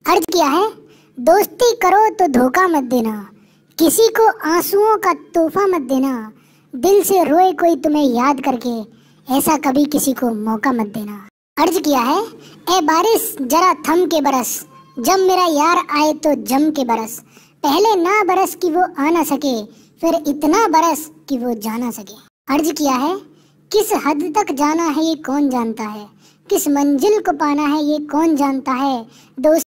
अर्ज किया है, दोस्ती करो तो धोखा मत देना, किसी को आंसुओं का तोहफा मत देना, दिल से रोए कोई तुम्हें याद करके, ऐसा कभी किसी को मौका मत देना। अर्ज किया है, ए बारिश जरा थम के बरस, जब मेरा यार आए तो जम के बरस, पहले ना बरस कि वो आ ना सके, फिर इतना बरस कि वो जा ना सके। अर्ज किया है, किस हद तक जाना है ये कौन जानता है, किस मंजिल को पाना है ये कौन जानता है, दोस्त